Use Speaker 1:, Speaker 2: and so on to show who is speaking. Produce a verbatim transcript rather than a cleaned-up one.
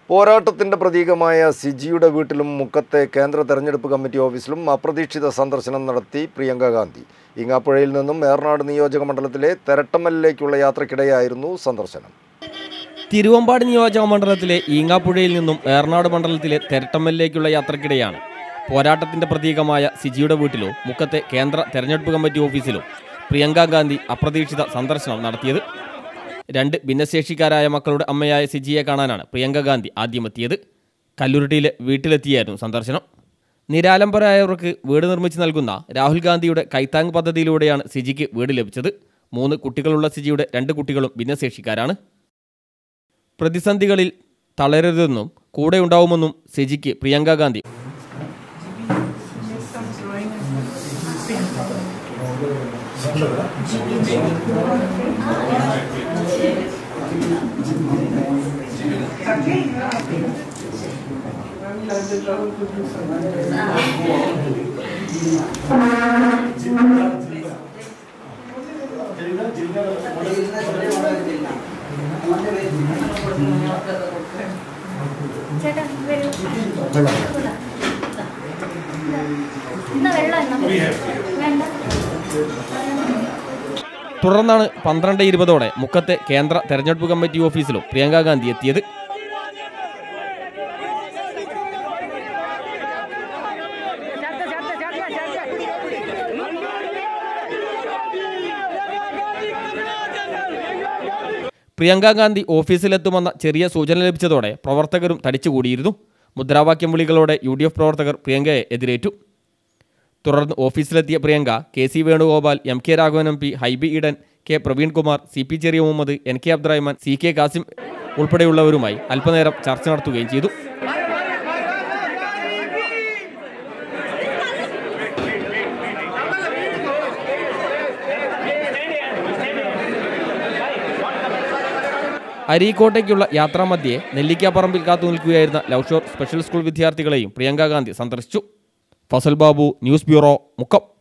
Speaker 1: പോരാട്ടത്തിന്റെ പ്രതീകമായ സിജിയുടെ വീട്ടിലും മുക്കത്തെ കേന്ദ്ര തെരഞ്ഞെടുപ്പ് കമ്മിറ്റി ഓഫീസിലും അപ്രതീക്ഷിത സന്ദർശനം നടത്തി പ്രിയങ്ക ഗാന്ധി. ഈങ്ങാപ്പുഴയിൽ നിന്നും ഏറനാട് നിയോജക മണ്ഡലത്തിലെ തെരട്ടമ്മലിലേക്കുള്ള യാത്രക്കിടെയായിരുന്നു സന്ദർശനം.
Speaker 2: തിരുവമ്പാടി നിയോജക മണ്ഡലത്തിലെ ഈങ്ങാപ്പുഴയിൽ നിന്നും ഏറനാട് മണ്ഡലത്തിലെ തെരട്ടമ്മലിലേക്കുള്ള യാത്രക്കിടെയാണ് പോരാട്ടത്തിന്റെ പ്രതീകമായ സിജിയുടെ വീട്ടിലും മുക്കത്തെ കേന്ദ്ര തെരഞ്ഞെടുപ്പ് കമ്മിറ്റി ഓഫീസിലും പ്രിയങ്ക ഗാന്ധി അപ്രതീക്ഷിത സന്ദർശനം നടത്തിയത്. രണ്ട് ഭിന്നശേഷിക്കാരായ മക്കളുടെ അമ്മയായ സിജിയെ കാണാനാണ് പ്രിയങ്ക ഗാന്ധി ആദ്യമെത്തിയത്. കല്ലുരുട്ടിയിലെ വീട്ടിലെത്തിയായിരുന്നു സന്ദർശനം. നിരാലംബരായവർക്ക് വീട് നിർമ്മിച്ച് നൽകുന്ന രാഹുൽ ഗാന്ധിയുടെ കൈത്താങ് പദ്ധതിയിലൂടെയാണ് സിജിക്ക് വീട് ലഭിച്ചത്. മൂന്ന് കുട്ടികളുള്ള സിജിയുടെ രണ്ട് കുട്ടികളും ഭിന്നശേഷിക്കാരാണ്. പ്രതിസന്ധികളിൽ തളരരുതെന്നും കൂടെയുണ്ടാവുമെന്നും സിജിക്ക് പ്രിയങ്ക ഗാന്ധി തുടർന്നാണ് പന്ത്രണ്ട് ഇരുപതോടെ മുക്കത്തെ കേന്ദ്ര തെരഞ്ഞെടുപ്പ് കമ്മിറ്റി ഓഫീസിലും പ്രിയങ്ക ഗാന്ധി എത്തിയത്. പ്രിയങ്ക ഗാന്ധി ഓഫീസിലെത്തുമെന്ന ചെറിയ സൂചന ലഭിച്ചതോടെ പ്രവർത്തകരും തടിച്ചുകൂടിയിരുന്നു. മുദ്രാവാക്യം വിളികളോടെ യു ഡി എഫ് പ്രവർത്തകർ പ്രിയങ്കയെ എതിരേറ്റു. തുടർന്ന് ഓഫീസിലെത്തിയ Priyanka K C Venugopal, M K Raghavan M P, Hibi Eden, K Praveenkumar, C P Cheriya Muhammad, N K Abdurahman, C K Kasim ഉൾപ്പെടെയുള്ളവരുമായി അല്പനേരം ചർച്ച നടത്തുകയും ചെയ്തു. അരീക്കോട്ടേക്കുള്ള യാത്രാമധ്യേ നെല്ലിക്കാപ്പറമ്പിൽ കാത്തു നിൽക്കുകയായിരുന്ന ലവ് ഷോർ സ്പെഷ്യൽ സ്കൂൾ വിദ്യാർത്ഥികളെയും പ്രിയങ്ക ഗാന്ധി സന്ദർശിച്ചു. Fasal Babu, news bureau, Mukkam.